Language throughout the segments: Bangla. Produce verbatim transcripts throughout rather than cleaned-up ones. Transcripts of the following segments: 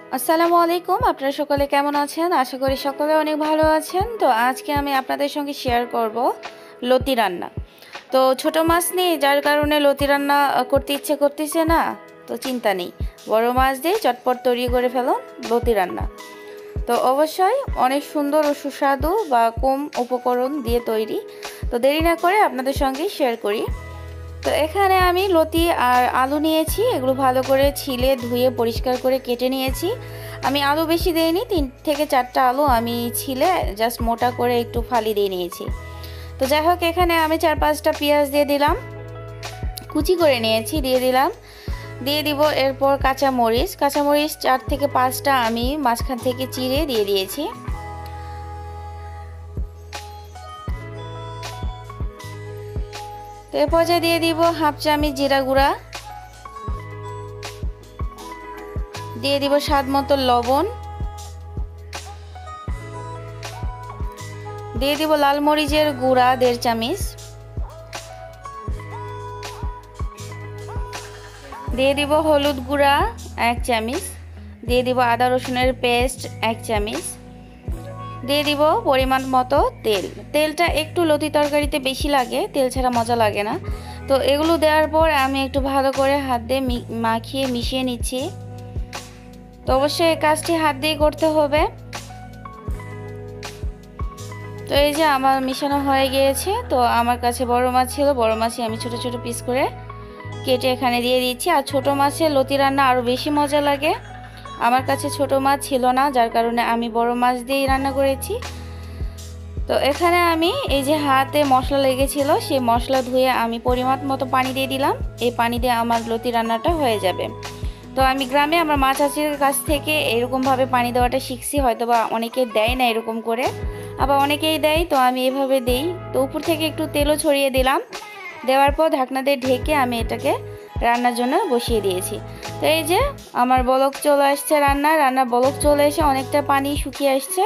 আসসালামু আলাইকুম। আপনারা সকলে কেমন আছেন? আশা করি সকলে অনেক ভালো আছেন। তো আজকে আমি আপনাদের সঙ্গে শেয়ার করব লতি রান্না। তো ছোট মাছ নেই, যার কারণে লতি রান্না করতে ইচ্ছে করতেছে না। তো চিন্তা নেই, বড় মাছ দিয়ে চটপট তৈরি করে ফেলুন লতি রান্না। তো অবশ্যই অনেক সুন্দর ও সুস্বাদু বা কম উপকরণ দিয়ে তৈরি। তো দেরি না করে আপনাদের সঙ্গে শেয়ার করি। তো এখানে আমি লতি আর আলু নিয়েছি, এগুলো ভালো করে ছিলে ধুয়ে পরিষ্কার করে কেটে নিয়েছি। আমি আলু বেশি দিইনি, তিন থেকে চারটা আলু আমি ছিলে জাস্ট মোটা করে একটু ফালি দিয়ে নিয়েছি। তো যাই হোক, এখানে আমি চার পাঁচটা পেঁয়াজ দিয়ে দিলাম, কুচি করে নিয়েছি, দিয়ে দিলাম। দিয়ে দিব এরপর কাঁচামরিচ, কাঁচামরিচ চার থেকে পাঁচটা আমি মাঝখান থেকে চিড়ে দিয়ে দিয়েছি। তো এ পর্যায়ে দিয়ে দিব হাফ চামচ জিরা গুঁড়া, দিয়ে দিব স্বাদ মতো লবণ, দিয়ে দিব লাল মরিচের গুঁড়া দেড় চামচ, দিয়ে দিব হলুদ গুঁড়া এক চামচ, দিয়ে দিব আদা রসুনের পেস্ট এক চামচ, দিয়ে দিব পরিমাণ মতো তেল। তেলটা একটু লতি তরকারিতে বেশি লাগে, তেল ছাড়া মজা লাগে না। তো এগুলো দেওয়ার পর আমি একটু ভালো করে হাত দিয়ে মাখিয়ে মিশিয়ে নিচ্ছি। তো অবশ্যই এই কাজটি হাত দিয়ে করতে হবে। তো এই যে আমার মিশানো হয়ে গিয়েছে। তো আমার কাছে বড় মাছ ছিল, বড় মাছই আমি ছোট ছোট পিস করে কেটে এখানে দিয়ে দিচ্ছি। আর ছোট মাছের লতি রান্না আরও বেশি মজা লাগে। আমার কাছে ছোট মাছ ছিল না, যার কারণে আমি বড় মাছ দিয়েই রান্না করেছি। তো এখানে আমি এই যে হাতে মশলা লেগেছিল, সেই মশলা ধুয়ে আমি পরিমাণ মতো পানি দিয়ে দিলাম। এই পানি দিয়ে আমার লতি রান্নাটা হয়ে যাবে। তো আমি গ্রামে আমার মা চাচির কাছ থেকে এরকমভাবে পানি দেওয়াটা শিখছি। হয়তো বা অনেকে দেয় না এরকম করে, আবার অনেকেই দেয়, তো আমি এভাবে দেই। তো উপর থেকে একটু তেলও ছড়িয়ে দিলাম। দেওয়ার পর ঢাকনা দিয়ে ঢেকে আমি এটাকে রান্নার জন্য বসিয়ে দিয়েছি। তো এই যে আমার বলক চলে আসছে, রান্না রান্না বলক চলে এসে অনেকটা পানি শুকিয়ে আসছে।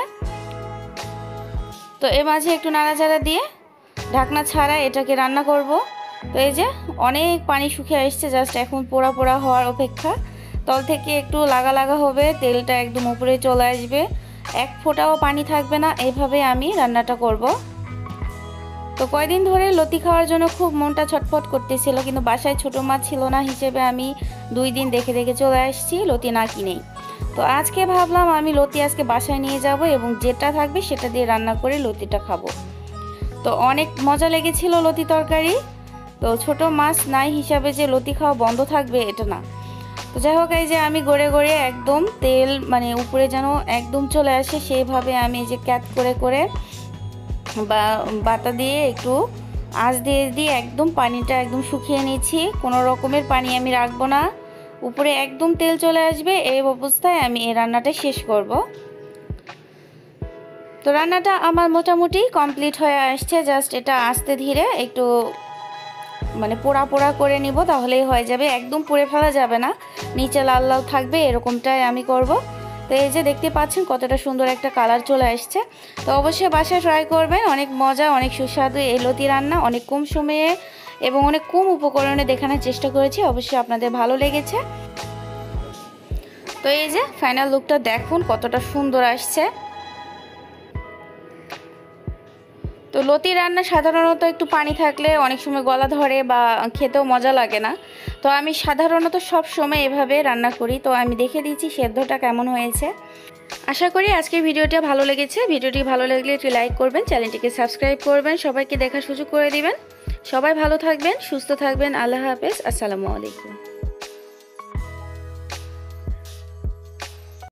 তো এর মাঝে একটু নাড়াচাড়া দিয়ে ঢাকনা ছাড়া এটাকে রান্না করব। তো এই যে অনেক পানি শুকিয়ে আসছে, জাস্ট এখন পোড়া পোড়া হওয়ার অপেক্ষা। তল থেকে একটু লাগা লাগা হবে, তেলটা একদম উপরে চলে আসবে, এক ফোঁটাও পানি থাকবে না। এইভাবে আমি রান্নাটা করব। তো কয়দিন ধরে লতি খাওয়ার জন্য খুব মনটা ছটফট করতেছিল, কিন্তু বাসায় ছোট মাছ ছিল না হিসেবে আমি দুই দিন দেখে দেখে চলে আসছি লতি না কিনেই। তো আজকে ভাবলাম আমি লতি আজকে বাসায় নিয়ে যাব এবং যেটা থাকবে সেটা দিয়ে রান্না করে লতিটা খাবো। তো অনেক মজা লেগেছিল লতি তরকারি। তো ছোট মাছ নাই হিসাবে যে লতি খাওয়া বন্ধ থাকবে এটা না। তো যাই হোক, এই যে আমি গড়ে গড়ে একদম তেল মানে উপরে যেন একদম চলে আসে সেইভাবে আমি যে ক্যাট করে করে বা বাতা দিয়ে একটু আঁচ দিয়ে দিয়ে একদম পানিটা একদম শুকিয়ে নিচ্ছি। কোনো রকমের পানি আমি রাখবো না, উপরে একদম তেল চলে আসবে। এই অবস্থায় আমি এই রান্নাটা শেষ করব। তো রান্নাটা আমার মোটামুটি কমপ্লিট হয়ে আসছে। জাস্ট এটা আস্তে ধীরে একটু মানে পোড়া পোড়া করে নিব, তাহলেই হয়ে যাবে। একদম পুড়ে ফেলা যাবে না, নিচে লাল লাল থাকবে, এরকমটাই আমি করব। তো এই যে দেখতে পাচ্ছেন কতটা সুন্দর একটা কালার চলে আসছে। তো অবশ্যই বাসায় ট্রাই করবেন, অনেক মজা, অনেক সুস্বাদু এই লতি রান্না। অনেক কম সময়ে এবং অনেক কম উপকরণে দেখানোর চেষ্টা করেছি, অবশ্যই আপনাদের ভালো লেগেছে। তো এই যে ফাইনাল লুকটা দেখুন কতটা সুন্দর আসছে। তো লতি রান্না সাধারণত একটু পানি থাকলে অনেক সময় গলা ধরে বা খেতেও মজা লাগে না। তো আমি সাধারণত সব সময় এভাবে রান্না করি। তো আমি দেখে দিচ্ছি সেদ্ধটা কেমন হয়েছে। আশা করি আজকের ভিডিওটা ভালো লেগেছে। ভিডিওটি ভালো লাগলে একটু লাইক করবেন, চ্যানেলটিকে সাবস্ক্রাইব করবেন, সবাইকে দেখার সুযোগ করে দিবেন। সবাই ভালো থাকবেন, সুস্থ থাকবেন। আল্লাহ হাফেজ, আসসালামু আলাইকুম।